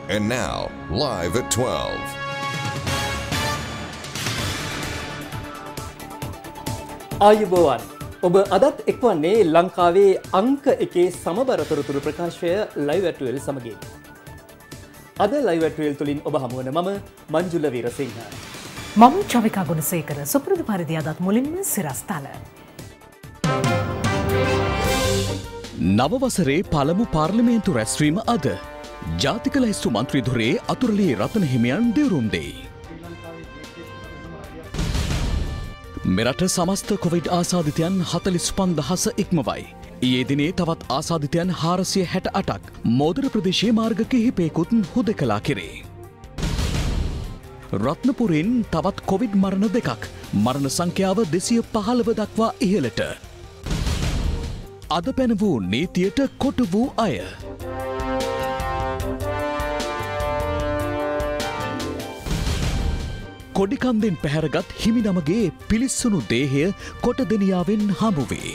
And now, live at 12. ආයුබෝවන් ඔබ අදත් එක්වන්නේ ලංකාවේ අංක එකේ සමබර තොරතුරු ප්‍රකාශය ලයිව් ඇට් 12 සමගින්. අද ලයිව් ඇට් 12 තුලින් ඔබ හමුවන මම මංජුල වීරසිංහ. මම චවිකා ගුණසේකර සුපුරුදු පරිදි අදත් මුලින්ම සිරස්තල. නව වසරේ පළමු පාර්ලිමේන්තු රැස්වීම අද. ජාතික ලැයිස්තු මන්ත්‍රී ධුරේ අතුරුලේ රතන හිමියන් දිවුරුම් දෙයි. මෙරට සමස්ත කොවිඩ් ආසාදිතයන් 45,000 ඉක්මවයි. ඊයේ දිනේ තවත් ආසාදිතයන් 468ක් මෝදර ප්‍රදේශයේ මාර්ග කිහිපයකුත් හුදකලා කෙරේ. රත්නපුරින් තවත් කොවිඩ් මරණ දෙකක්. මරණ සංඛ්‍යාව 215 දක්වා ඉහළට. අද පැන වූ නීතියට කොටු වූ අය. කොඩිකන්දෙන් පැහැරගත් හිමිනමගේ පිලිස්සුණු දේහය කොටදෙනියාවෙන් හමුවේ.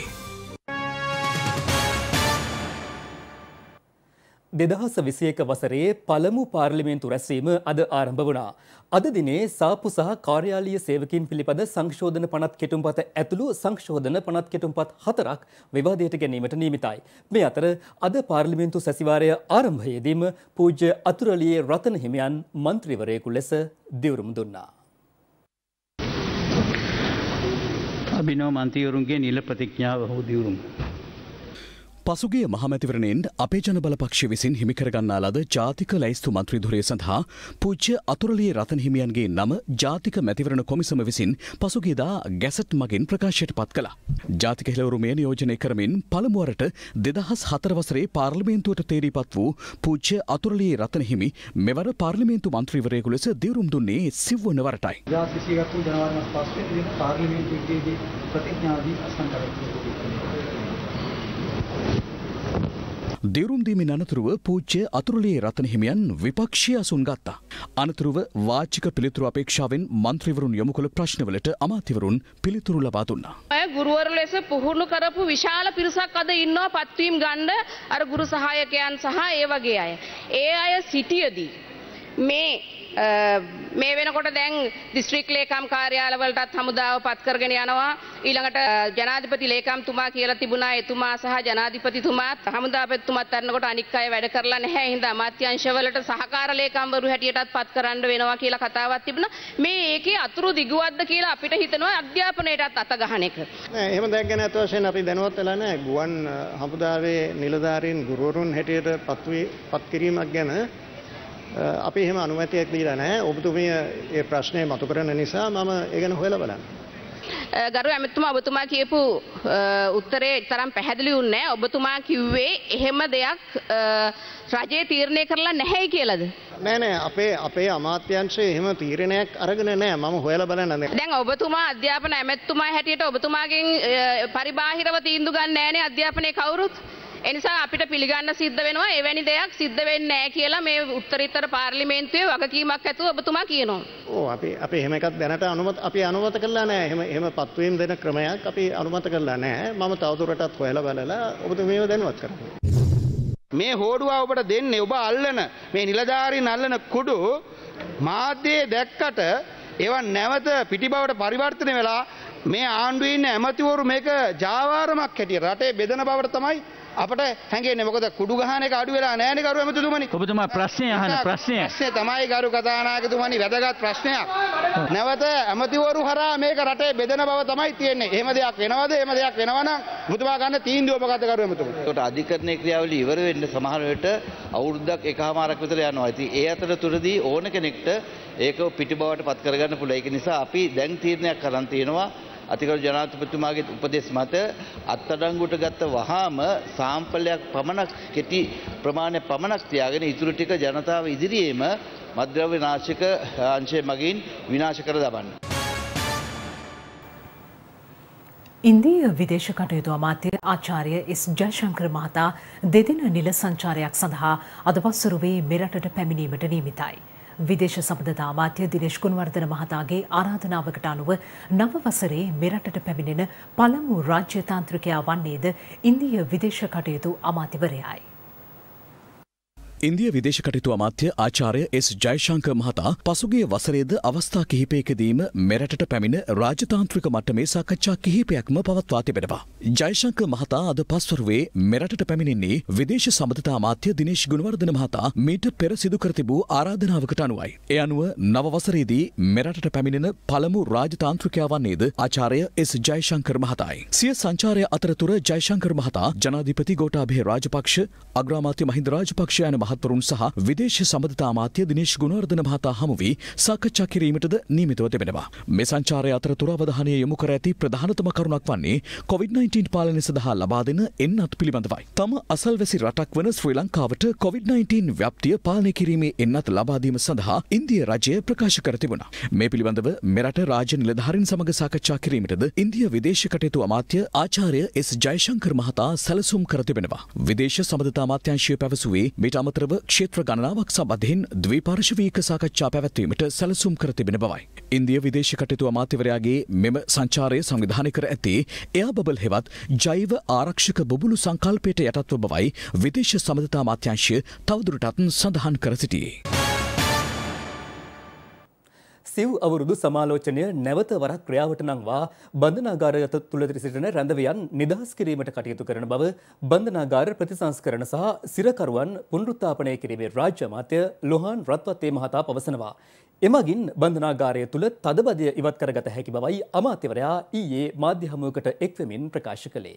2021 වසරේ පළමු පාර්ලිමේන්තු රැස්වීම අද ආරම්භ වුණා. අද දිනේ සාප්පු සහ කාර්යාලීය සේවකීන් පිළිපද සංශෝධන පනත් කෙටුම්පත ඇතුළු සංශෝධන පනත් කෙටුම්පත් 4ක් විවාදයට ගැනීමට නියමිතයි. මේ අතර අද පාර්ලිමේන්තු සැසිවාරය ආරම්භයේදීම පූජ්‍ය අතුරලියේ රතන හිමියන් මන්ත්‍රීවරයෙකු ලෙස දිවුරුම් දුන්නා. අභිනව මන්ත්‍රීවරුන්ගේ නිල ප්‍රතිඥාව හෝ දිවුරුම. පසුගිය මහමැතිවරණයෙන් අපේ ජන බලපක්ෂ විසින් හිමිකරගන්නා ලද ජාතික ලැයිස්තු මන්ත්‍රී ධුරය සඳහා පූජ්‍ය අතුරලියේ රතන හිමියන්ගේ නම ජාතික මැතිවරණ කොමිසම විසින් පසුගියදා ගැසට් මගින් ප්‍රකාශයට පත් කළා. ජාතික හෙළවරුමය නියෝජනය කරමින් පළමුවරට 2004 වසරේ පාර්ලිමේන්තුවට තේරීපත් වූ පූජ්‍ය අතුරලියේ රතන හිමි මෙවර පාර්ලිමේන්තු මන්ත්‍රීවරයෙකු ලෙස දිවුරුම් දුන්නේ සිව්වන වරටයි. 2021 ජනවාරි මාස 5 වෙනිදා පාර්ලිමේන්තුවේදී ප්‍රතිඥාදී අස්තන් කරගන්නවා. දිවුරුම් දීමෙන් අනතුරුව පූජ්‍ය අතුරුලියේ රතන හිමියන් විපක්ෂය අසුන් ගත්තා. අනතුරුව වාචික පිළිතුරු අපේක්ෂාවෙන් මන්ත්‍රීවරුන් යොමු කළ ප්‍රශ්නවලට අමාත්‍යවරුන් පිළිතුරු ලබා දුන්නා. ගුරුවරු ලෙස පුහුණු කරපු විශාල පිරිසක් අද ඉන්නවා පත්වීම් ගන්න අර ගුරු සහායකයන් සහ ඒ වගේ අය. ඒ අය සිටියදී මේ වෙනකොට දැන් දිස්ත්‍රික් ලේකම් කාර්යාලවලටත් හමුදාව පත් කරගෙන යනවා. ඊළඟට ජනාධිපති ලේකම්තුමා කියලා තිබුණා එතුමා සහ ජනාධිපතිතුමාත් හමුදාපතිතුමාත් තරනකොට අනික් අය වැඩ කරලා නැහැ. හින්දා අමාත්‍යාංශවලට සහකාර ලේකම්වරු හැටියටත් පත් කරන්න වෙනවා කියලා කතාවක් තිබුණා. මේ ඒකේ අතුරු දිගුවක්ද කියලා අපිට හිතනවා අධ්‍යාපනයටත් අත ගහන එක. නෑ එහෙම දෙයක් ගැන අත වශයෙන් අපි දැනුවත් වෙලා නෑ. ගුවන් හමුදාවේ නිලධාරීන් ගුරුවරුන් හැටියට පත් කිරීමක් ගැන අපි එහෙම අනුමැතියක් දීලා නැහැ. ඔබතුමිය ඒ ප්‍රශ්නේ මතු කරන නිසා මම ඒ ගැන හොයලා බලන්න. ගරු ඇමතුමා ඔබතුමා කියපු උත්තරේ තරම් පැහැදිලි වුණේ නැහැ. ඔබතුමා කිව්වේ එහෙම දෙයක් රජයේ තීරණය කරලා නැහැයි කියලාද? නෑ අපේ අමාත්‍යාංශය එහෙම තීරණයක් අරගෙන නෑ. මම හොයලා බලන්න. දැන් ඔබතුමා අධ්‍යාපන ඇමතුමා හැටියට ඔබතුමාගෙන් පරිබාහිරව තීන්දුව ගන්න නැහැනේ අධ්‍යාපනයේ කවුරුත්. එනිසා අපිට පිළිගන්න සිද්ධ වෙනවා එවැනි දෙයක් සිද්ධ වෙන්නේ නැහැ කියලා මේ උත්තරීතර පාර්ලිමේන්තුවේ වගකීමක් ඇතුව ඔබතුමා කියනවා. ඔව් අපි එහෙම එකක් දැනට අනුමත කරලා නැහැ. එහෙම පත්වීම් දෙන ක්‍රමයක් අපි අනුමත කරලා නැහැ. මම තවදුරටත් හොයලා බලලා ඔබතුමියව දැනුවත් කරනවා. මේ හෝඩුවා ඔබට දෙන්නේ ඔබ අල්ලන මේ නිලධාරීන් අල්ලන කුඩු මාධ්‍යයේ දැක්කට ඒවා නැවත පිටිබවට පරිවර්තනය වෙලා මේ ආණ්ඩුවේ ඉන්න ඇමතිවරු මේක ජාවාරමක් හැටියට රටේ බෙදන බවට තමයි අපට හැංගෙන්නේ. මොකද කුඩු ගහන එක අඩු වෙලා නැහැ නේ ගරු එමෙතුමනි. ඔබතුමා ප්‍රශ්නය අහන ප්‍රශ්නය තමයි ගරු කතානායකතුමනි වැදගත් ප්‍රශ්නයක්. නැවත ඇමතිවරු හරහා මේක රටේ බෙදෙන බව තමයි තියෙන්නේ. එහෙම දෙයක් වෙනවද? එහෙම දෙයක් වෙනවා නම් ඔබතුමා ගන්න තීන්දුව මොකද්ද ගරු එමෙතුමනි? ඒකට අධිකරණයේ ක්‍රියාවලිය ඉවර වෙන්න සමහර වෙලට අවුරුද්දක් එකමාරක් විතර යනවා. ඉතින් ඒ අතරතුරදී ඕන කෙනෙක්ට ඒක පිටිබවට පත් කරගන්න පුළුවන්. ඒක නිසා අපි දැන් තීරණයක් කරන් තියෙනවා. අතිගරු ජනාධිපතිතුමාගේ උපදෙස් මත අත්අඩංගුවට ගත්ත වහාම සාම්පලයක් පමණක් කෙටි ප්‍රමාණයක් පමණක් තියාගෙන ඉතුරු ටික ජනතාව ඉදිරියේම මද්ද්‍රව්‍ය නාශක අංශය මගින් විනාශ කර දමන්න. ඉන්දීය විදේශ කටයුතු අමාත්‍ය ආචාර්ය එස් ජයශංකර මහතා දෙදින නිල සංචාරයක් සඳහා අද වසරුවේ මෙරටට පැමිණීමට නියමිතයි. විදේශ සම්බන්ධතා අමාත්‍ය දිනේෂ් ගුණවර්ධන මහතාගේ ආරාධනාවකට අනුව නව වසරේ මෙරටට පැමිණෙන පළමු රාජ්‍ය තාන්ත්‍රිකයා වන්නේද ඉන්දීය විදේශ කටයුතු අමාත්‍යවරයායි. ඉන්දිය විදේශ කටයුතු අමාත්‍ය ආචාර්ය එස් ජයශංකර් මහතා පසුගිය වසරේද අවස්ථා කිහිපයකදීම මෙරටට පැමිණ රාජතාන්ත්‍රික මට්ටමේ සාකච්ඡා කිහිපයක්ම පවත්වා තිබෙනවා. ජයශංකර් මහතා අද පස්වරුවේ මෙරටට පැමිණෙන්නේ විදේශ සම්බන්ධතා අමාත්‍ය දිනේෂ් ගුණවර්ධන මහතා මීට පෙර සිදු කර තිබූ ආරාධනාවකට අනුවයි. ඒ අනුව නව වසරේදී මෙරටට පැමිණෙන පළමු රාජතාන්ත්‍රිකයා වන්නේද ආචාර්ය එස් ජයශංකර් මහතායි. සිය සංචාරය අතරතුර ජයශංකර් මහතා ජනාධිපති ගෝඨාභය රාජපක්ෂ, අග්‍රාමාත්‍ය මහින්ද රාජපක්ෂ යන මහත්වරුන් සහ විදේශ සම්බන්ධතා අමාත්‍ය දිනේෂ් ගුණවර්ධන මහතා හමු වී සාකච්ඡා කිරීමටද නියමිතව තිබෙනවා. මේ සංචාරය අතරතුර අවධානය යොමු කර ඇති ප්‍රධානතම කරුණක් වන්නේ COVID-19 පාලනය සඳහා ලබා දෙන එන්නත් පිළිබඳවයි. තම අසල්වැසි රටක් වන ශ්‍රී ලංකාවට COVID-19 ව්‍යාප්තිය පාලනය කිරීමේ එන්නත් ලබා දීම සඳහා ඉන්දිය රජය ප්‍රකාශ කර තිබුණා. මේ පිළිබඳව මෙරට රාජ්‍ය නිලධාරීන් සමග සාකච්ඡා කිරීමටද ඉන්දිය විදේශ කටයුතු අමාත්‍ය ආචාර්ය එස් ජයශංකර් මහතා සැලසුම් කර තිබෙනවා. විදේශ සම්බන්ධතා අමාත්‍යාංශය පැවසුවේ මීට අමතරව ක්ෂේත්‍ර ගණනාවක් සම්බන්ධයෙන් ද්විපාර්ශ්වීය සාකච්ඡා පැවැත්වීමට සැලසුම් කර තිබෙන බවයි. ඉන්දිය විදේශ කටයුතු අමාත්‍යවරයාගේ මෙම සංචාරය සංවිධානය කර ඇත්තේ එයා බබල් හෙවත් ජෛව ආරක්ෂක බොබුලු සංකල්පයට යටත්ව බවයි විදේශ සම්බන්ධතා අමාත්‍යාංශය තවදුරටත් සඳහන් කර සිටියේ. සිව් අවුරුදු සමාලෝචනය නැවත වරක් ක්‍රියාවට නංවා බන්ධනාගාරය තුළ සිටින රැඳවියන් නිදහස් කිරීමට කටයුතු කරන බව බන්ධනාගාර ප්‍රතිසංස්කරණ සහ සිරකරුවන් පුනරුත්ථාපනය කිරීමේ රාජ්‍ය අමාත්‍ය ලොහාන් රත්වත්තේ මහතා පවසනවා. එමගින් බන්ධනාගාරය තුළ තදබදය ඉවත් කරගත හැකි බවයි අමාත්‍යවරයා ඊයේ මාධ්‍ය හමුවකට එක්වෙමින් ප්‍රකාශ කළේ.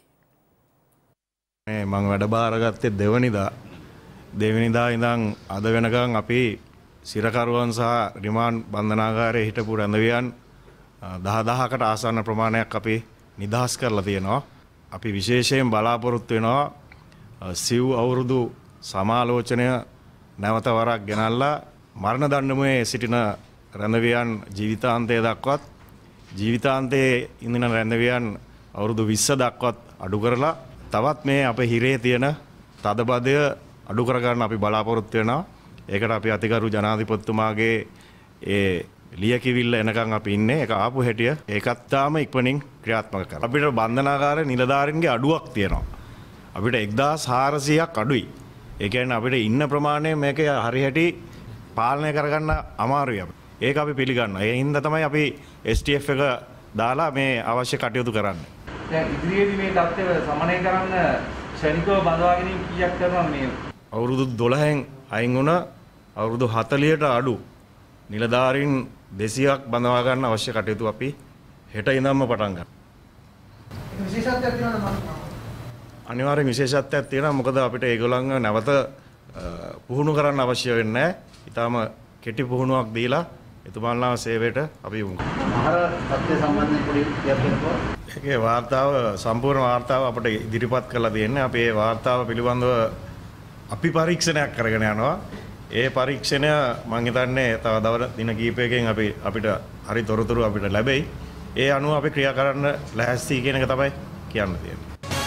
මම වැඩ බාරගත්තේ දෙවනිදා ඉඳන් අද වෙනකන් අපි සිරකරුවන් සහ රිමාන්ඩ් බන්ධනාගාරයේ හිටපු රැඳවියන් 10,000කට ආසන්න ප්‍රමාණයක් අපි නිදහස් කරලා තියෙනවා. අපි විශේෂයෙන් බලාපොරොත්තු වෙනවා සිව් අවුරුදු සමාලෝචනය නැවත වරක් ගෙනල්ලා මරණ දඬුවමේ සිටින රැඳවියන් ජීවිතාන්තය දක්වත් ජීවිතාන්තයේ ඉඳින රැඳවියන් අවුරුදු 20 දක්වත් අඩු කරලා තවත් මේ අපේ හිරේ තියෙන තදබදය අඩු කරගන්න අපි බලාපොරොත්තු වෙනවා. ඒකට අපි අතිගරු ජනාධිපතිතුමාගේ ඒ ලියකිවිල්ල එනකන් අපි ඉන්නේ. ඒක ආපු හැටිය ඒකත් තාම ඉක්මනින් ක්‍රියාත්මක කරනවා. අපිට බන්ධනාගාර නිලධාරීන්ගේ අඩුවක් තියෙනවා. අපිට 1400ක් අඩුයි. ඒ කියන්නේ අපිට ඉන්න ප්‍රමාණය මේක හරි හැටි පාලනය කරගන්න අමාරුයි. ඒක අපි පිළිගන්නවා. ඒ හින්දා තමයි අපි STF එක දාලා මේ අවශ්‍ය කටයුතු කරන්නේ. දැන් ඉදිරියේදී මේ தත්ත්වය සමනය කරන්න ශනිකව බඳවා ගැනීම කීයක් කරනවා මේ අවුරුදු 12න් අයින් වුණ අවුරුදු 40ට අඩු නිලධාරීන් 200ක් බඳවා ගන්න අවශ්‍ය කටයුතු අපි හෙට ඉඳන්ම පටන් ගන්නවා. විශේෂත්වයක් තියෙනවා මම. අනිවාර්යෙන් විශේෂත්වයක් තියෙනවා. මොකද අපිට ඒගොල්ලන්ව නැවත පුහුණු කරන්න අවශ්‍ය වෙන්නේ නැහැ. ඊටාම කෙටි පුහුණුවක් දීලා එතුමාලා සේවයට අපි යොමු කරනවා. මහර තත්ත්වය සම්බන්ධයෙන් පොඩි දෙයක් කියනකො. ඒකේ වාර්තාව සම්පූර්ණ වාර්තාව අපිට ඉදිරිපත් කරලා තියෙන්නේ. අපි ඒ වාර්තාව පිළිබඳව අපි පරීක්ෂණයක් කරගෙන යනවා. ඒ පරීක්ෂණය මම හිතන්නේ තව දින කිහිපයකින් අපිට හරි තොරතුරු අපිට ලැබෙයි. ඒ අනුව අපි ක්‍රියා කරන්න ලැහැස්ති කියන එක තමයි කියන්න තියෙන්නේ.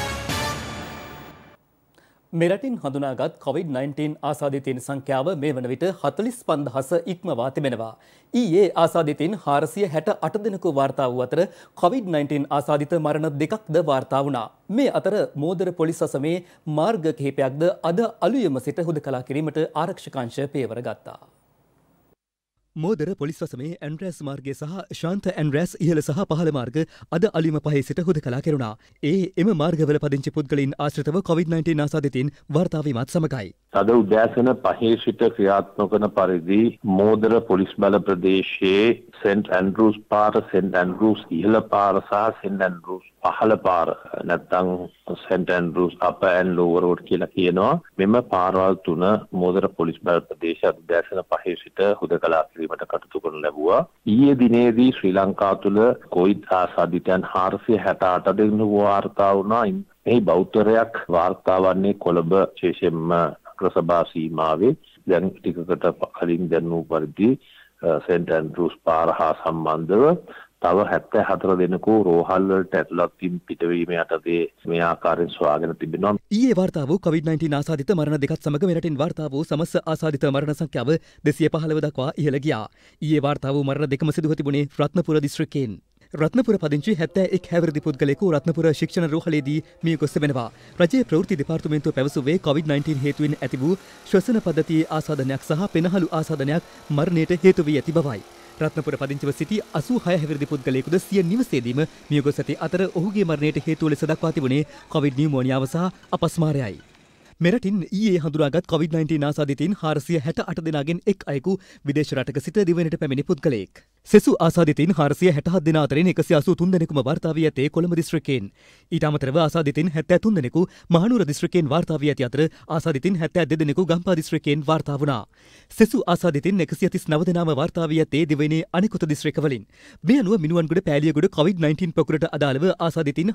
මෙරටින් හඳුනාගත් COVID-19 ආසාදිතයින් සංඛ්‍යාව මේ වන විට 45,000 ඉක්මවා තිබෙනවා. ඊයේ ආසාදිතයින් 468 දෙනෙකු වාර්තා වූ අතර COVID-19 ආසාදිත මරණ දෙකක්ද වාර්තා වුණා. මේ අතර මෝදර පොලිස් අසමේ මාර්ග කිහිපයක්ද අද අලුයම සිට හුදකලා කිරීමට ආරක්ෂක අංශ පියවර ගත්තා. මෝදර පොලිස් වසමේ ඇන්ඩ්‍රෑස් මාර්ගය සහ ශාන්ත ඇන්ඩ්‍රෑස් ඉහළ සහ පහළ මාර්ග අද අලුයම පහේ සිට හුදකලා කෙරුණා. එම මාර්ගවල පදිංචි පුද්ගලයින් ආශ්‍රිතව COVID-19 ආසාදිතයින් වාර්තා වීමත් සමගයි. අද උදෑසන 5 සිට ක්‍රියාත්මක වන පරිදි මෝදර පොලිස් බල ප්‍රදේශයේ සෙන්ට් ඇන්ඩ්‍රූස් පාර, සෙන්ට් ඇන්ඩ්‍රූස් ඉහළ පාර සහ සෙන්ට් ඇන්ඩ්‍රූස් පහළ පාර නැත්නම් Saint Andrews upper and lower road කියලා කියනවා. මෙම පාරවල් තුන මෝදර පොලිස් බල ප්‍රදේශය උදෑසන 5 සිට හුදකලා කිරීමට කටයුතු කරනු ලැබුවා. ඊයේ දිනේදී ශ්‍රී ලංකාව තුළ කොවිඩ් ආසාදිතයන් 468 දෙනෙකු වාර්තා වුණා. මේ බෞද්ධරයක් වාර්තා වන්නේ කොළඹ විශේෂයෙන්ම අග්‍රසභා සීමාවේ. දැන් ටිකකට කලින් දැන්නු පරිදි සෙන්ට් ඇන්ඩ්‍රූස් පාර හා සම්බන්ධව තව 74 දෙනෙකු රෝහල් වලට ඇතුළත් වීම පිටවීම යටතේ මේ ආකාරයෙන් සොයාගෙන තිබෙනවා. ඊයේ වාර්තා වූ COVID-19 ආසාදිත මරණ දෙකත් සමග මෙරටින් වාර්තා වූ සමස්ත ආසාදිත මරණ සංඛ්‍යාව 215 දක්වා ඉහළ ගියා. ඊයේ වාර්තා වූ මරණ දෙකම සිදුව තිබුණේ රත්නපුර දිස්ත්‍රික්කයෙන්. රත්නපුර පදිංචි 71 හැවිරිදි පුද්ගලයෙකු රත්නපුර ශික්ෂණ රෝහලේදී මිය ගොස් තිබෙනවා. රජයේ ප්‍රවෘත්ති දෙපාර්තමේන්තුව පැවසුවේ COVID-19 හේතුවෙන් ඇති වූ ශ්වසන පද්ධතියේ ආසාදනයක් සහ පෙනහළු ආසාදනයක් මරණයට හේතු වී ඇති බවයි. රත්නපුර පදිංචිව සිටි 86 හැවිරිදි පුද්ගලයෙකුද සිය නිවසේදීම මිය ගොස් ඇති අතර ඔහුගේ මරණයට හේතුව ලෙස දක්වා තිබුණේ කොවිඩ් නියුමෝනියාව සහ අපස්මාරයයි. මෙරටින් ඊයේ හඳුනාගත් COVID-19 ආසාදිතයින් 468 දෙනාගෙන් එක් අයෙකු විදේශ රටක සිට දිවයිනට පැමිණි පුද්ගලයෙක්. සෙසු ආසාදිතයින් 467 දෙනා අතරින් 183 දෙනෙකුම වාර්තා වී ඇතේ කොළඹ දිස්ත්‍රික්කයෙන්. ඊට අමතරව ආසාදිතයින් 73 දෙනෙකු මහනුවර දිස්ත්‍රික්කයෙන් වාර්තා වී ඇති අතර ආසාදිතයින් 72 දෙනෙකු ගම්පහ දිස්ත්‍රික්කයෙන් වාර්තා වුණා. සෙසු ආසාදිතයින් 139 දෙනාම වාර්තා වී ඇතේ දිවයිනේ අනෙකුත් දිස්ත්‍රික්කවලින්. මේ අනුව මිනුවන්ගොඩ පෑලියගොඩ COVID-19 පොකුරට අදාළව ආසාදිතයින්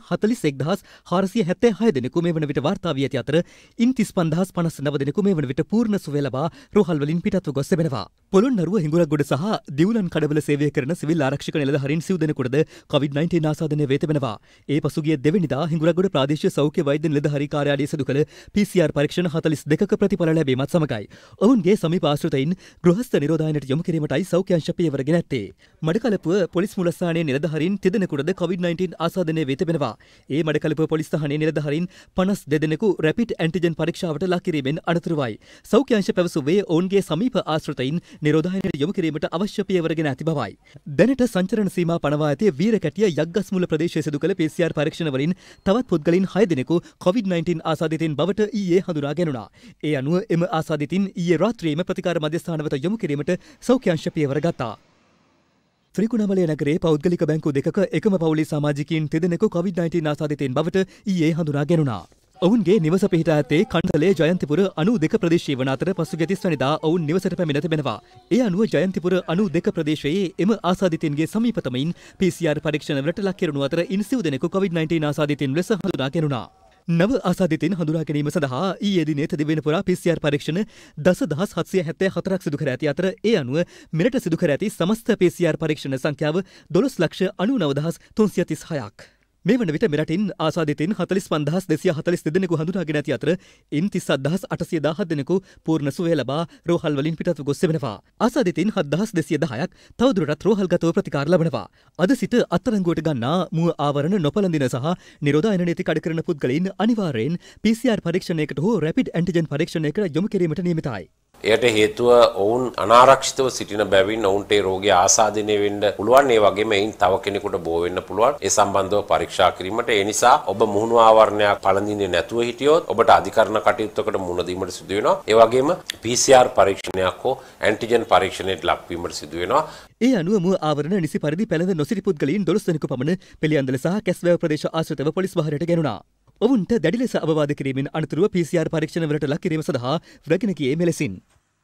41476 දෙනෙකු මේ වන විට වාර්තා වී ඇති අතර 35059 දෙනෙකු මේ වන විට පූර්ණ සුවය ලබා රෝහල් වලින් පිටත්ව ගොස් තිබෙනවා. පොළොන්නරුව හිඟුරක්ගොඩ සහ දිවුලන් කඩවල සේවය කරන සිවිල් ආරක්ෂක නිලධාරීන් සිව් දෙනෙකුටද COVID-19 ආසාදනය වේ තිබෙනවා. ඒ පසුගිය දෙවැනිදා හිඟුරක්ගොඩ ප්‍රාදේශීය සෞඛ්‍ය වෛද්‍ය නිලධාරී කාර්යාලයේ සිදු කළ PCR පරීක්ෂණ 42ක ප්‍රතිඵල ලැබීමත් සමගයි. ඔවුන්ගේ සමීප ආශ්‍රිතයින් ගෘහස්ත නිරෝධායනයට යොමු කිරීමටයි සෞඛ්‍ය අංශ පියවරගෙන ඇත්තේ. මඩකලපුව පොලිස් මුලස්ථානයේ නිලධාරීන් තිදෙනෙකුටද COVID-19 ආසාදනය වේ තිබෙනවා. ඒ මඩකලපුව පොලිස් ස්ථානයේ නිලධාරීන් 52 දෙනෙකු රැපිඩ් ඇන්ටිජන් පරීක්ෂාවට ලක් කිරීමෙන් අනතුරුවයි. සෞඛ්‍ය අංශ පැවසුවේ ඔවුන්ගේ සමීප ආශ්‍රිතයින් නිරෝධායනයට යොමු කිරීමට අවශ්‍ය පියවරගෙන ඇති බවයි. දැනට සංචරණ සීමා පනවා ඇති වීරකැටිය යග්ගස්මුල ප්‍රදේශයේ සිදු කළ PCR පරීක්ෂණ වලින් තවත් පුද්ගලයන් 6 දෙනෙකු COVID-19 ආසාදිතයින් බවට ඊයේ හඳුනා ගැනුණා. ඒ අනුව එම ආසාදිතයින් ඊයේ රාත්‍රියේම ප්‍රතිකාර මධ්‍යස්ථාන වෙත යොමු කිරීමට සෞඛ්‍ය අංශ පියවර ගත්තා. ත්‍රිකුණාමලය නගරයේ පෞද්ගලික බැංකු දෙකක එකම පවුලේ සමාජිකයින් තිදෙනෙකු COVID-19 ආසාදිතයින් බවට ඊයේ හඳුනා ගැනුණා. ඔවුන්ගේ නිවස පිහිටා ඇත්තේ කණ්ඩලයේ ජයන්තිපුර 92 ප්‍රදේශයේ වන අතර පසුගිය 30 වෙනිදා ඔවුන් නිවසට පැමිණ තිබෙනවා. ඒ අනුව ජයන්තිපුර 92 ප්‍රදේශයේ එම ආසාදිතයින්ගේ සමීපතමයින් PCR පරීක්ෂණ වලට ලක් කෙරුණු අතර ඉන් සිව් දෙනෙකු COVID-19 ආසාදිතයින් ලෙස හඳුනා ගැනුණා. නව ආසාදිතයින් හඳුනා ගැනීම සඳහා ඊයේ දිනේ තදිවෙන පුරා PCR පරීක්ෂණ 10774ක් සිදු කර ඇති අතර ඒ අනුව මෙරට සිදු කර ඇති සමස්ත PCR පරීක්ෂණ සංඛ්‍යාව 12,99,336ක්. මේ වන විට මෙරටින් ආසාදිතයින් 45242 දෙනෙකු හඳුනාගෙන ඇති අතර ඉන් 37817 දෙනෙකු පූර්ණ සුවය ලබා රෝහල් වලින් පිටත්ව ගොස් තිබෙනවා. ආසාදිතයින් 7210ක් තවදුරටත් රෝහල්ගතව ප්‍රතිකාර ලබනවා. අද සිට අත්අඩංගුවට ගන්නා මුව ආවරණ නොපළඳින සහ නිරෝධායන නීති කඩ කරන පුද්ගලයින් අනිවාර්යෙන් PCR පරීක්ෂණයකට හෝ රැපිඩ් ඇන්ටිජන් පරීක්ෂණයකට යොමු කිරීමට නියමිතයි. එයට හේතුව ඔවුන් අනාරක්ෂිතව සිටින බැවින් ඔවුන්ට ඒ රෝගය ආසාදනය වෙන්න පුළුවන්. ඒ වගේම එයින් තව කෙනෙකුට බෝ වෙන්න පුළුවන්. ඒ සම්බන්ධව පරීක්ෂා කිරීමට ඒ නිසා ඔබ මුහුණු ආවරණයක් පළඳින්නේ නැතුව හිටියොත් ඔබට අධිකරණ කටයුත්තකට මුහුණ දීමට සිදු වෙනවා. ඒ වගේම PCR පරීක්ෂණයක් හෝ ඇන්ටිජන් පරීක්ෂණයට ලක්වීමට සිදු වෙනවා. ඒ අනුව මුව ආවරණ නිසි පරිදි පැළඳ නොසිටි පුද්ගලයින් 12 දෙනෙකු පමණ පිළියන්දල සහ කැස්වැව ප්‍රදේශ ආශ්‍රිතව පොලිස් බහරයට ගැනුණා. ඔවුන්ට දැඩි ලෙස අවවාද කිරීමෙන් අනතුරුව PCR පරීක්ෂණ වලට ලක් කිරීම සඳහා රැගෙන ගියේ මෙලෙසින්.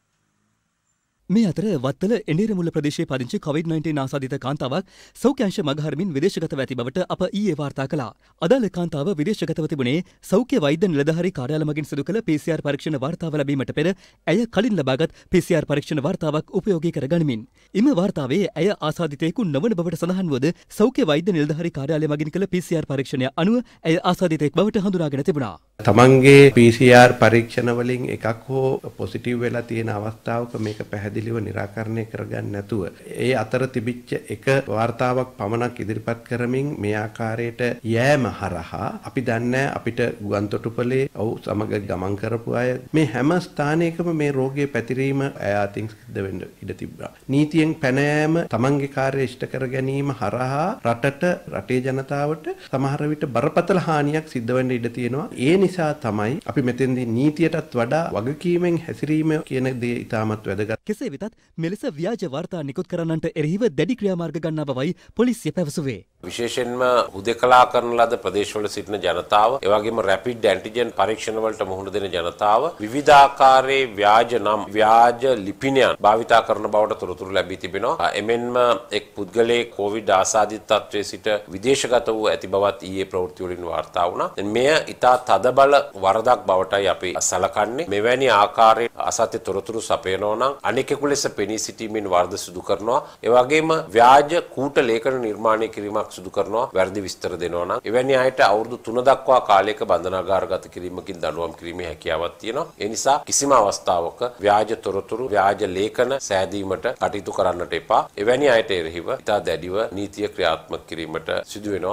මේ අතර වත්තල එනේරමුල්ල ප්‍රදේශයේ පදිංචි COVID-19 ආසාදිත කාන්තාවක් සෞඛ්‍ය අංශ මගහරමින් විදේශගතව ඇති බවට අප ඊයේ වාර්තා කළා. අදාළ කාන්තාව විදේශගතව තිබුණේ සෞඛ්‍ය වෛද්‍ය නිලධාරී කාර්යාල මගින් සිදු කළ PCR පරීක්ෂණ වාර්තාව ලැබීමට පෙර ඇය කලින් ලබාගත් PCR පරීක්ෂණ වාර්තාවක් උපයෝගී කර ගනිමින් එම වාර්තාවේ ඇය ආසාදිතයෙකු නොවන බවට සඳහන් වුවද සෞඛ්‍ය වෛද්‍ය නිලධාරී කාර්යාලය මගින් කළ PCR පරීක්ෂණය අනුව ඇය ආසාදිතයෙක් බවට හඳුනාගෙන තිබුණා. තමන්ගේ PCR පරීක්ෂණ වලින් එකක් හෝ පොසිටිව් වෙලා තියෙන අවස්ථාවක මේක පැහැදිලිව निराකරණය කරගන්න නැතුව ඒ අතර තිබිච්ච එක වාර්තාවක් පමණක් ඉදිරිපත් කරමින් මේ ආකාරයට යෑම හරහා අපි දන්නේ අපිට ගුවන්තොටුපළේ ඔව් සමග ගමන් කරපු අය මේ හැම ස්ථානයකම මේ රෝගයේ පැතිරීම අයතින් සිද්ධ වෙන්න ඉඩ තිබුණා. නීතියෙන් පැන යාම තමන්ගේ කාර්යය ඉෂ්ට කර ගැනීම හරහා රටට රටේ ජනතාවට සමහර විට බරපතල හානියක් සිද්ධ වෙන්න ඉඩ තියෙනවා. ඒ නිසා තමයි අපි මෙතෙන්දී නීතියටත් වඩා වගකීමෙන් හැසිරීම කියන දේ ඉතාමත් වැදගත්. කෙසේ වෙතත් මෙලෙස ව්‍යාජ වාර්තා නිකුත් කරන්නන්ට එරෙහිව දැඩි ක්‍රියාමාර්ග ගන්නා බවයි පොලිසිය පැවසුවේ. විශේෂයෙන්ම හුදකලා කරන ලද ප්‍රදේශවල සිටින ජනතාව, ඒ වගේම රැපිඩ් ඇන්ටිජන් පරීක්ෂණ වලට මුහුණ දෙන ජනතාව විවිධාකාරයේ ව්‍යාජ නම් ව්‍යාජ ලිපිනයන් භාවිතා කරන බවට තොරතුරු ලැබී තිබෙනවා. එමෙන්ම එක් පුද්ගලයෙක් කොවිඩ් ආසාදිත තත්ත්වයේ සිට විදේශගත වූ ඇති බවත් ඊයේ ප්‍රවෘත්ති වලින් වාර්තා වුණා. මෙය ඉතා තදබල වරදක් බවටයි අපි සලකන්නේ. මෙවැනි ආකාරයේ අසත්‍ය තොරතුරු සපයනවා නම් අනෙකෙකුට අහිංසකයෙකු ලෙස පෙනී සිටීමෙන් වරද සිදු කරනවා. ඒ වගේම ව්‍යාජ කූට ලේඛන නිර්මාණය කිරීමක් සිදු කරනවා. වැරදි විස්තර දෙනවා නම් එවැනි අයට අවුරුදු 3 දක්වා කාලයක බන්ධනාගාරගත කිරීමකින් දඬුවම් කිරීමේ හැකියාවක් තියෙනවා. ඒ නිසා කිසිම අවස්ථාවක ව්‍යාජ තොරතුරු ව්‍යාජ ලේඛන සෑදීමට කටයුතු කරන්නට එපා. එවැනි අයට එරෙහිව ඉතා දැඩිව නීතිය ක්‍රියාත්මක කිරීමට සිදු වෙනවා.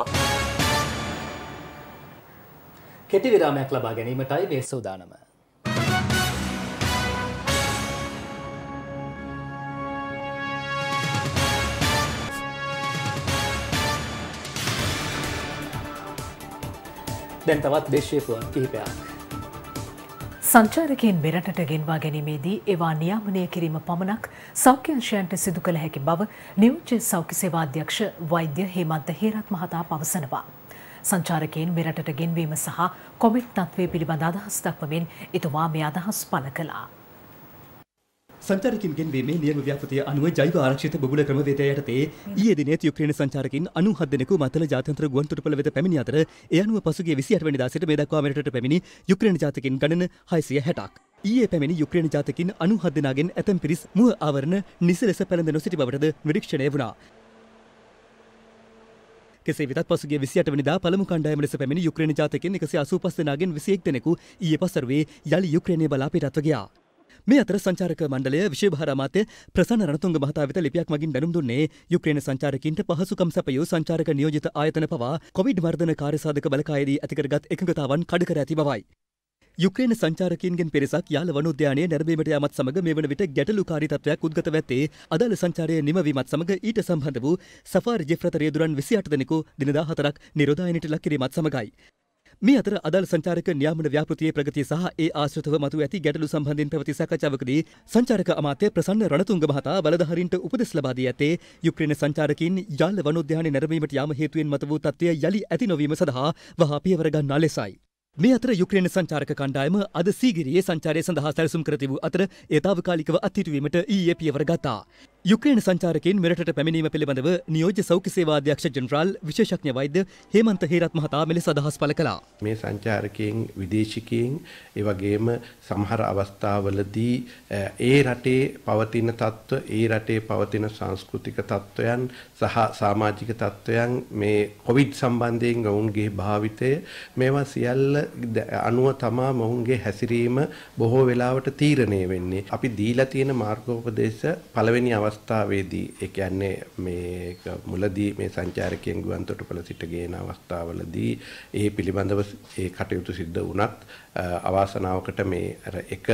කෙටි විරාමයක් ලබා ගැනීමටයි මේ සූදානම. දැන් තවත් දේශීය පුවත් කිහිපයක්. සංචාරකයන් මෙරටට ගෙන්වා ගැනීමේදී ඒවා නියාමනය කිරීම පමණක් සෞඛ්‍ය අංශයන්ට සිදු කළ හැකි බව නියෝජ්‍ය සෞඛ්‍ය සේවා අධ්‍යක්ෂ වෛද්‍ය හේමන්ත හේරත් මහතා පවසනවා. සංචාරකයන් මෙරටට ගෙන්වීම සහ කොවිඩ් තත්ත්වය පිළිබඳ අදහස් දක්වමින් එතුමා මේ අදහස් පළ කළා. සංචාරකින් ගෙන්වීමේ නියම ව්‍යාපෘතිය අනුව ජෛව ආරක්ෂිත බබුල ක්‍රමවේදය යටතේ ඊයේ දිනේ යුක්‍රේන සංචාරකින් 97 දෙනෙකු මතල ජාත්‍යන්තර ගුවන්තොටුපළ වෙත පැමිණි අතර ඒ අනුව පසුගිය 28 වෙනිදා සිට මේ දක්වා මෙරටට පැමිණි යුක්‍රේන ජාතිකින් ගණන 660ක්. ඊයේ පැමිණි යුක්‍රේන ජාතිකින් 97 දෙනාගෙන් ඇතැම් පිරිස් මුව ආවරණ නිසි ලෙස පැළඳ නොසිටි බවටද නිරීක්ෂණය වුණා. කෙසේ වෙතත් පසුගිය 28 වෙනිදා පළමු කණ්ඩායම ලෙස පැමිණි යුක්‍රේන ජාතිකින් 185 දෙනාගෙන් 21 දෙනෙකු ඊයේ පසරුවේ යලි යුක්‍රේනය බලා පිටත්ව ගියා. මේ අතර සංචාරක මණ්ඩලය විශේෂ අමාත්‍ය ප්‍රසන්න රණතුංග මහතා වෙත ලිපියක් මගින් දැනුම් දුන්නේ යුක්‍රේන සංචාරකීන්ට පහසුකම් සැපයූ සංචාරක නියෝජිත ආයතන පවා කොවිඩ් වර්ධන කාර්යසාධක බලකායේදී ඇතිකරගත් එකඟතාවන් කඩ කර ඇති බවයි. යුක්‍රේන සංචාරකීන්ගෙන් පිරිසක් යාල වනෝද්‍යානයේ නැරඹීමට යාමත් සමග මේ වන විට ගැටලුකාරී තත්ත්වයක් උද්ගත වෙත්තේ අදාළ සංචාරය නිමවීමත් සමග ඊට සම්බන්ධ වූ සෆාර් ජෙෆ්රත රියදුරන් 28 දෙනෙකු දින 14ක් නිරෝධායනයට ලක් කිරීමත් සමගයි. මේ අතර අදාළ සංචාරක නියාමන ව්‍යාපෘතියේ ප්‍රගතිය සහ ඒ ආශ්‍රිතව මතුව ඇති ගැටලු සම්බන්ධයෙන් පැවති සාකච්ඡාවකදී සංචාරක අමාත්‍ය ප්‍රසන්න රණතුංග මහතා බලධාරීන්ට උපදෙස් ලබා දී ඇත්තේ යුක්‍රේන සංචාරකීන් යාල වනෝද්‍යානයේ නැරඹීමට යාම හේතුවෙන් මත වූ තත්ත්වය යලි ඇති නොවීම සඳහා වහා පියවර ගන්නා ලෙසයි. මේ අතර යුක්‍රේන සංචාරක කණ්ඩායම අද සීගිරියේ සංචාරය සඳහා සැලසුම් කර තිබූ අතර ඒ තාවකාලිකව අත්හිටුවීමට ඊයේ පියවර ගත්තා. යුක්‍රේන සංචාරකයන් මෙරටට පැමිණීම පිළිබඳව නියෝජ්‍ය සෞඛ්‍ය සේවා අධ්‍යක්ෂ ජෙනරාල් විශේෂඥ වෛද්‍ය හේමන්ත හේරත් මහතා මෙලෙස අදහස් පළ කළා. මේ සංචාරකයන් විදේශිකයන් ඒ වගේම සමහර අවස්ථාවලදී ඒ රටේ පවතින තත්ත්ව, ඒ රටේ පවතින සංස්කෘතික තත්ත්වයන් සහ සමාජික තත්ත්වයන් මේ කොවිඩ් සම්බන්ධයෙන් ඔවුන්ගේ භාවිතය මේවා සියල්ල අනුව තමා මොහුන්ගේ හැසිරීම බොහෝ වෙලාවට තීරණය වෙන්නේ. අපි දීලා තියෙන මාර්ගෝපදේශ පළවෙනි අවස්ථාවේදී ඒ කියන්නේ මේ මුලදී මේ සංචාරකයන් ගුවන්තොටුපළ සිට ගේන අවස්ථාවලදී ඒ පිළිබඳව ඒ කටයුතු සිද්ධ වුණත් අවාසනාවකට මේ අර එක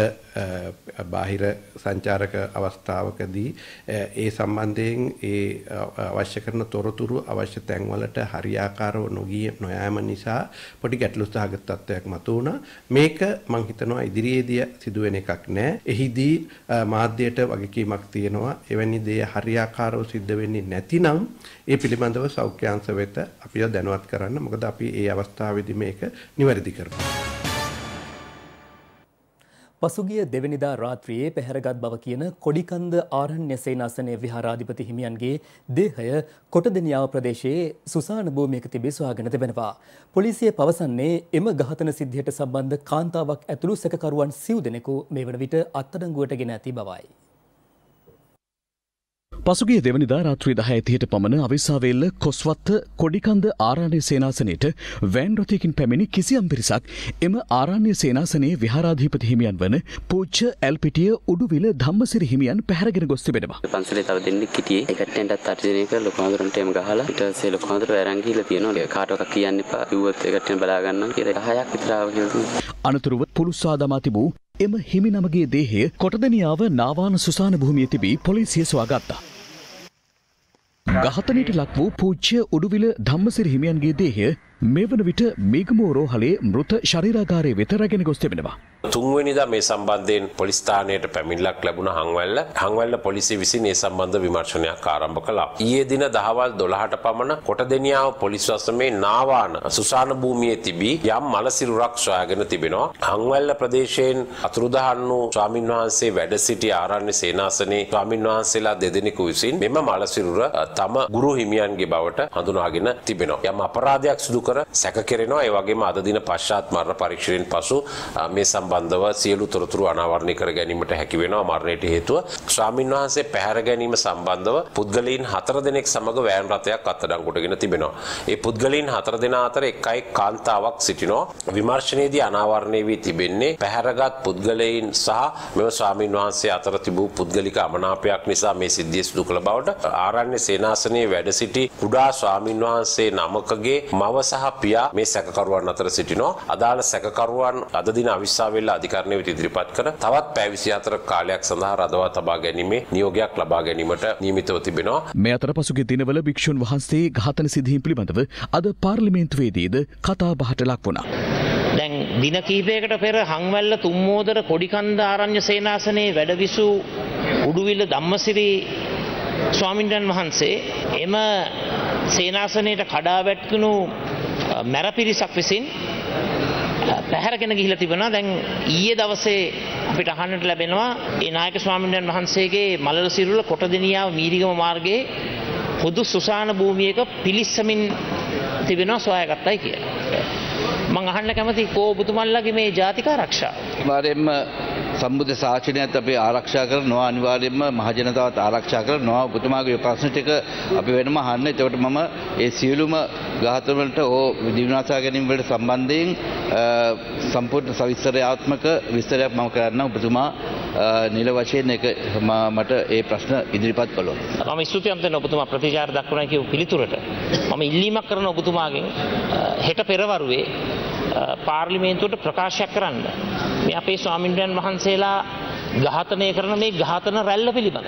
බාහිර සංචාරක අවස්ථාවකදී ඒ සම්බන්ධයෙන් ඒ අවශ්‍ය කරන තොරතුරු අවශ්‍ය තැන්වලට හරියාකාරව නොයෑම නිසා පොඩි ගැටලු සහගත තත්ත්වයක් මතුවුණා. මේක මම හිතනවා ඉදිරියේදී සිදුවෙන එකක් නෑ. එහිදී මාධ්‍යයට වගකීමක් තියෙනවා. එවැනි දේ හරියාකාරව සිද්ධ වෙන්නේ නැතිනම් ඒ පිළිබඳව සෞඛ්‍ය අංශ වෙත අපිව දැනුවත් කරන්න. මොකද අපි ඒ අවස්ථාවේදී මේක නිවැරදි කරනවා. පසුගිය දෙවැනිදා රාත්‍රියේ පැහැරගත් බව කියන කොඩිකන්ද ආරණ්‍ය සේනාසනයේ විහාරාධිපති හිමියන්ගේ දේහය කොටදෙනියාව ප්‍රදේශයේ සුසාන භූමියක තිබී සොයාගෙන තිබෙනවා. පොලිසිය පවසන්නේ එම ඝාතන සිද්ධියට සම්බන්ධ කාන්තාවක් ඇතුළු සැකකරුවන් සිව් දෙනෙකු මේ වන විට අත්අඩංගුවට ගෙන ඇති බවයි. පසුගිය දෙවනිදා රාත්‍රී 10:30ට පමණ අවිස්සාවේල්ල කොස්වත්ත කොඩිකන්ද ආරණ්‍ය සේනාසනයට වෑන් රථයකින් පැමිණි කිසියම් පිරිසක් එම ආරණ්‍ය සේනාසනයේ විහාරාධිපති හිමියන් වන පූජ්‍ය ඇල්පිටිය උඩුවිල ධම්මසිරි හිමියන් පැහැරගෙන ගොස් තිබෙනවා. පන්සලේ තව දෙන්නෙක් හිටියේ. ඒ කට්ටියන්ටත් අර්ජනය කර ලොකු හඳුරන්ට එම ගහලා ඊට පස්සේ ලොකු හඳුර වැරන් ගිහලා තියෙනවා. කාටවත් කියන්න එපා. කිව්වොත් ඒ කට්ටියන් බලා ගන්නවා කියලා 10ක් විතර ආව කියලා. අනතුරුව පුළුස්සා දමා තිබූ එම හිමි නමගේ දේහය කොටදෙනියාව නාවාන සුසාන භූමියේ තිබී පොලිසිය සොයාගත්තා. ඝාතනයට ලක් වූ පූජ්‍ය උඩුවිල ධම්මසිරි හිමියන්ගේ දේහය මේ වන විට මේගමුව රෝහලේ මෘත ශරීරාගාරයේ වෙත රැගෙන ගොස් තිබෙනවා. තුන්වෙනිදා මේ සම්බන්ධයෙන් පොලිස් ස්ථානයට පැමිණිල්ලක් ලැබුණ හංවැල්ල පොලිසිය විසින් ඒ සම්බන්ධ විමර්ශනයක් ආරම්භ කළා. ඊයේ දින දහවල් 12ට පමණ කොටදෙනියාව පොලිස් වසමේ නාවාන සුසාන භූමියේ තිබී යම් මල සිරුරක් සොයාගෙන තිබෙනවා. හංවැල්ල ප්‍රදේශයෙන් අතුරුදහන් වූ ස්වාමින් වහන්සේ වැඩ සිටි ආරණ්‍ය සේනාසනයේ ස්වාමින් වහන්සේලා දෙදෙනෙකු විසින් මෙම මල සිරුර තම ගුරු හිමියන්ගේ බවට හඳුනාගෙන තිබෙනවා. යම් අපරාධයක් සිදු කර සැක කෙරෙනවා. ඒ වගේම අද දින පශ්චාත් මරණ පරීක්ෂණයෙන් පසු මේ සම්බන්ධ සම්බන්ධව සියලු තොරතුරු අනාවරණය කර ගැනීමට හැකි වෙනවා. මරණයට හේතුව ස්වාමින් වහන්සේ පැහැර ගැනීම සම්බන්ධව පුද්ගලයන් 4 දෙනෙක් සමග වෑන් රථයක් අත්අඩංගුවටගෙන තිබෙනවා. ඒ පුද්ගලයන් 4 දෙනා අතර එකයි කාන්තාවක් සිටිනවා. විමර්ශනයේදී අනාවරණය වී තිබෙන්නේ පැහැරගත් පුද්ගලයන් සහ මෙම ස්වාමින් වහන්සේ අතර තිබූ පුද්ගලික අමනාපයක් නිසා මේ සිද්ධිය සිදු කළ බවට ආරණ්‍ය සේනාසනයේ වැඩ සිටි කුඩා ස්වාමින් වහන්සේ නමකගේ මව සහ පියා මේ සැකකරුවන් අතර සිටිනවා. අදාළ සැකකරුවන් අද දින අවිස්සාවේල්ල අධිකරණය වෙත ඉදිරිපත් කර තවත් පැය 24 කාලයක් සඳහා රඳවා තබා ගැනීමේ නියෝගයක් ලබා ගැනීමට නියමිතව තිබෙනවා. මේ අතර පසුගිය දිනවල භික්ෂුන් වහන්සේ ඝාතන සිදුවීම් පිළිබඳව අද පාර්ලිමේන්තුවේදීද කතා බහට ලක් වුණා. දැන් දින කිහිපයකට පෙර හංවැල්ල තුම්මෝදර කොඩිකන්ද ආරණ්‍ය සේනාසනයේ වැඩවිසූ උඩුවිල ධම්මසිරි ස්වාමින්වයන් වහන්සේ එම සේනාසනයට කඩා වැටුණු මැර පිරිසක් විසින් පැහැරගෙන ගිහිලා තිබෙනවා. දැන් ඊයේ දවසේ අපිට අහන්නට ලැබෙනවා ඒ නායක ස්වාමින්වයන් වහන්සේගේ මලල සිරුර කොටදෙනියාව මීරිගම මාර්ගයේ පොදු සුසාන භූමියක පිලිස්සමින් තිබෙනවා සොයාගත්තයි කියලා. මම අහන්න කැමති කෝ ඔබතුමන්ලගේ මේ ජාතික ආරක්ෂාව. අනිවාර්යයෙන්ම සම්බුද්ධ ශාසනයත් අපි ආරක්ෂා කරනවා. අනිවාර්යයෙන්ම මහජනතාවත් ආරක්ෂා කරනවා. ඔබතුමාගේ ප්‍රශ්න ටික අපි වෙනම අහන්න. ඒකට මම ඒ සියලුම ඝාතන වලට දිවිනාසා ගැනීම වලට සම්බන්ධයෙන් සම්පූර්ණ සවිස්තරාත්මක විස්තරයක් මම කරන්න. ඔබතුමා නිල වශයෙන් එක මට ඒ ප්‍රශ්න ඉදිරිපත් කළොත්. මම ස්තුතිවන්ත වෙනවා ඔබතුමා ප්‍රතිචාර දක්වනවා කියපු පිළිතුරට. මම ඉල්ලීමක් කරන ඔබතුමාගෙන් හෙට පෙරවරුවේ පාර්ලිමේන්තුවට ප්‍රකාශයක් කරන්න මේ අපේ ස්වාමින්වයන් වහන්සේලා ඝාතනය කරන මේ ඝාතන රැල්ල පිළිබඳ.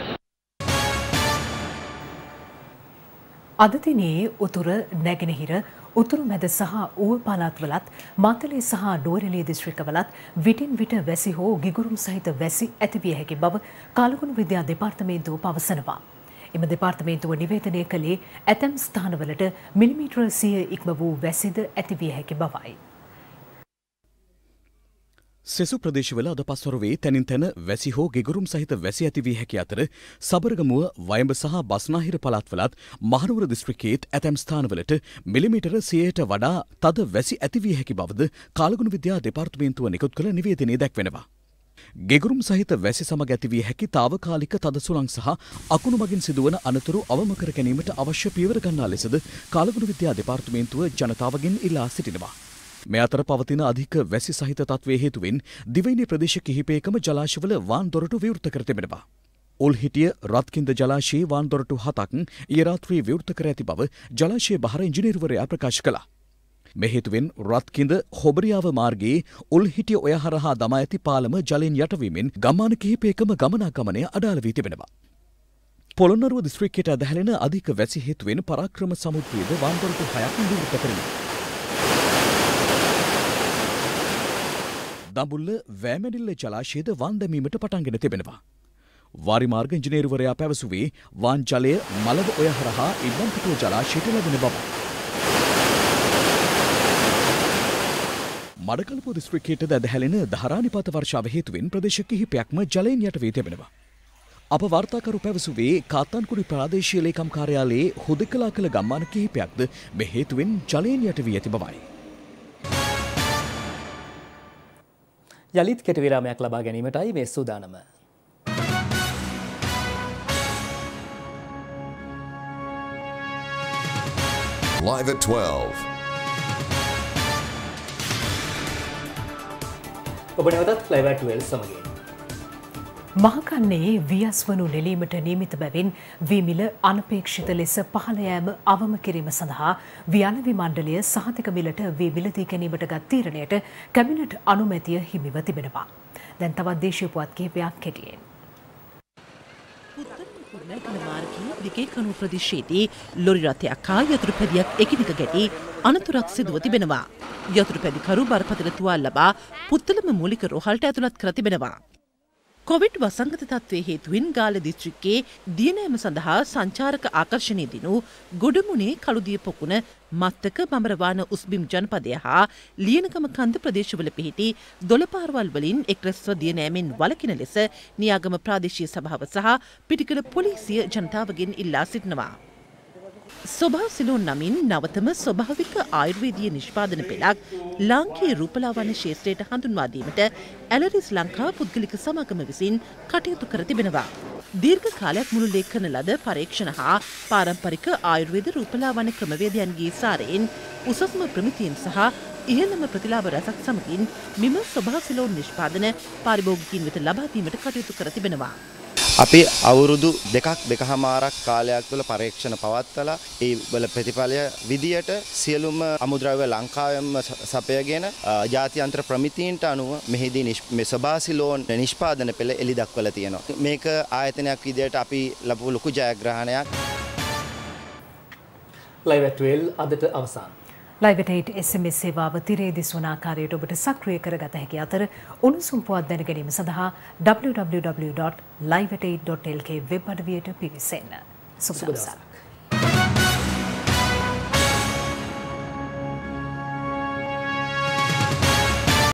අද දිනේ උතුර නැගෙනහිර උතුරු මැද සහ ඌව පළාත්වලත් මාතලේ සහ නුවරඑළිය දිස්ත්‍රික්කවලත් විටින් විට වැසි හෝ ගිගුරුම් සහිත වැසි ඇතිවිය හැකි බව කාලගුණ විද්‍යා දෙපාර්තමේන්තුව පවසනවා. එම දෙපාර්තමේන්තුව නිවේදනය කළේ ඇතැම් ස්ථානවලට මිලිමීටර 100 ඉක්ම වූ වැසිද ඇතිවිය හැකි බවයි. සෙසු ප්‍රදේශවල අද පස්වරුවේ තැනින් තැන වැසි හෝ ගෙගුරුම් සහිත වැසි ඇතිවී හැකි අතර සබරගමුව වයඹ සහ බස්නාහිර පළාත්වලත් මහනුවර දිස්ත්‍රික්කයේත් ඇතැම් ස්ථානවලට මිලිමීටර 100ට වඩා තද වැසි ඇතිවිය හැකි බවද කාලගුණ විද්‍යා දෙපාර්තමේන්තුව නිකුත් කළ නිවේදනයේ දැක්වෙනවා. ගෙගුරුම් සහිත වැසි සමග ඇතිවිය හැකි තාවකාලික තද සුළං සහ අකුණු මගින් සිදුවන අනතුරු අවම කර ගැනීමට අවශ්‍ය පියවර ගන්නා ලෙසද කාලගුණ විද්‍යා දෙපාර්තමේන්තුව ජනතාවගෙන් ඉල්ලා සිටිනවා. මේ අතර පවතින අධික වැසි සහිත තත්ත්වයේ හේතුවෙන් දිවයිනේ ප්‍රදේශ කිහිපයකම ජලාශවල වාන් දොරටු විවෘත කර තිබෙනවා. උල්හිටිය රත්කින්ද ජලාශයේ වාන් දොරටු 7ක් ඊයේ රාත්‍රියේ විවෘත කර ඇති බව ජලාශය බහර ඉංජිනේරුවරයා ප්‍රකාශ කළා. මේ හේතුවෙන් රත්කින්ද හොබරියාව මාර්ගයේ උල්හිටිය ඔය හරහා දමා ඇති පාලම ජලයෙන් යටවීමෙන් ගම්මාන කිහිපයකම ගමනාගමනය අඩාල වී තිබෙනවා. පොළොන්නරුව දිස්ත්‍රික්කයට ඇදහැලෙන අධික වැසි හේතුවෙන් පරාක්‍රම සමුද්‍රයේද වාන් දොරටු 6ක් විවෘත කරනවා. දඹුල්ල වෑමැඩිල්ල ජලාශයද වාන් දැමීමට පටන්ගෙන තිබෙනවා. වාරිමාර්ග ඉංජිනේරුවරයා පැවසුවේ වාන් ජලය මලව ඔය හරහා ඉබ්බන්පිටුව ජලාශයට ලැබෙන බව. මඩකලපුව දිස්ත්‍රික්කයට ඇදහැලෙන ධාරානිපාත වර්ෂාව හේතුවෙන් ප්‍රදේශ කිහිපයක්ම ජලයෙන් යට වී තිබෙනවා. අප වාර්තාකරු පැවසුවේ කාත්තාන්කුඩි ප්‍රාදේශීය ලේකම් කාර්යාලයේ හුදෙකලා කළ ගම්මාන කිහිපයක්ද මේ හේතුවෙන් ජලයෙන් යට වී ඇති බවයි. යළිත් කෙටි විරාමයක් ලබා ගැනීමටයි මේ සූදානම. Live at 12. ඔබ නැවතත් Live at 12 සමගින්. මහකන්නේ වියස් වනු නෙලීමට නියමිත බැවින් වීමිල අනපේක්ෂිත ලෙස පහළ යෑම අවම කිරීම සඳහා වියලවි මණ්ඩලය සහතික මිලට වී මිලදී ගැනීමට ගත් තීරණයට කැබිනට් අනුමැතිය හිමිව තිබෙනවා. දැන් තවත් දේශීය පුවත් කිහිපයක් කෙටියෙන්. කුරුණෑගල මාර්ගයේ දිගේ කණු ප්‍රදේශයේදී ලොරි රථයක් හා යතුරුපැදියක් එකිනෙක ගැටි අනතුරක් සිදුව තිබෙනවා. යතුරුපැදිකරු බරපතල තුවාල ලබා පුත්තලම මූලික රෝහලට ඇතුළත් කර තිබෙනවා. කොවිඩ් වසංගත තත්ත්වයේ හේතුවෙන් ගාල්ල දිස්ත්‍රික්කයේ දියනෑම සඳහා සංචාරක ආකර්ෂණය දිනු ගොඩමුණේ කළුදිය පොකුණ මත්තක බඹරවාන උස්බිම් ජනපදය හා ලියනකම කන්ද ප්‍රදේශවල පිහිටි දොළපාරවල් වලින් එක් රැස්ව දියනෑමෙන් වළකින ලෙස නියාගම ප්‍රාදේශීය සභාව සහ පිටිකල පොලිසිය ජනතාවගෙන් ඉල්ලා සිටිනවා. ස්වභාව සිලෝන් නමින් නවතම ස්වභාවික ආයුර්වේදීය නිෂ්පාදන පෙළක් ලාංකීය රූපලාවන්‍ය ශේෂ්ත්‍රයට හඳුන්වා දීමට ඇලරිස් ලංකා පුද්ගලික සමාගම විසින් කටයුතු කර තිබෙනවා. දීර්ඝ කාලයක් මුළුල්ලේ කරන ලද පරීක්ෂණ හා පාරම්පරික ආයුර්වේද රූපලාවන්‍ය ක්‍රමවේදයන්ගේ සාරයෙන් උසස්ම ප්‍රමිතියෙන් සහ ඉහළම ප්‍රතිලාභ රැසක් සමගින් මෙම ස්වභාව සිලෝන් නිෂ්පාදන පාරිභෝගිකයින් වෙත ලබා දීමට කටයුතු කර තිබෙනවා. අපි අවුරුදු දෙකහමාරක් කාලයක් තුළ පරීක්ෂණ පවත්වලා ඒ වල ප්‍රතිඵලය විදියට සියලුම අමුද්‍රව්‍ය ලංකාවෙම සපයගෙන ජාත්‍යන්තර ප්‍රමිතීන්ට අනුව මෙහිදී මේ සබාසිලෝන් නිෂ්පාදන පෙළ එළි දක්වලා තියෙනවා. මේක ආයතනයක් විදියට අපි ලබපු ලොකු ජයග්‍රහණයක්. Live at 12 අදට අවසන්. Live at 8 SMS සේවාව තිරේ දිස්වන ආකාරයට ඔබට සක්‍රිය කරගත හැකි අතර උණුසුම් පුවත් දැන ගැනීම සඳහා www.live8.lk වෙබ් අඩවියට පිවිසෙන්න. සුබ දවසක්.